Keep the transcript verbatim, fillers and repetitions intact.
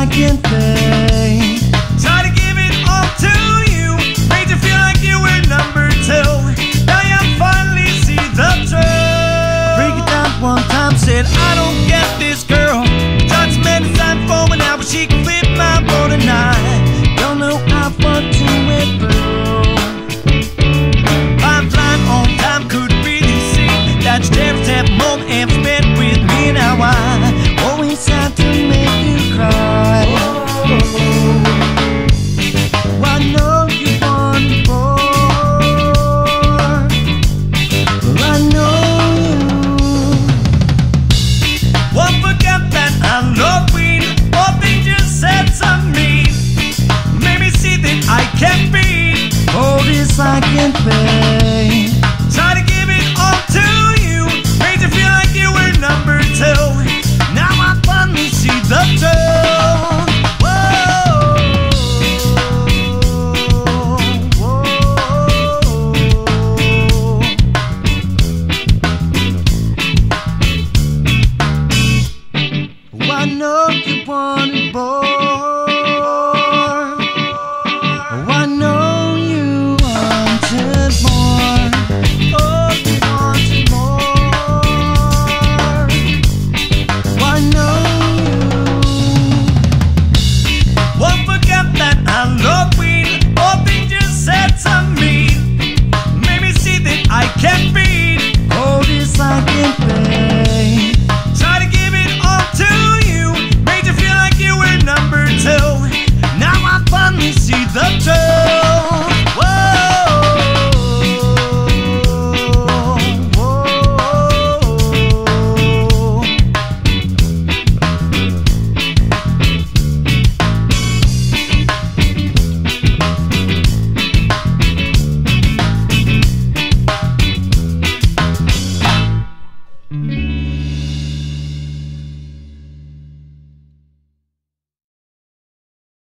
I can't think. Try to give it all to you, made you feel like you were number two. Now you finally see the truth. Break it down one time, said I don't get this girl. Tried to make a sign for an hour, she can flip my boat tonight. Don't know how far to it through. I'm flying on time, couldn't really see that you cherish that moment and spent with me. Now I always have to make you cry. Oh, I know you want more. I know you won't forget that Halloween. All things you said to me made me see that I can be all this I can pay. Try to give it all to you, made you feel like you were number two. Now I finally see the truth. Whoa, whoa. I know you want it, boy.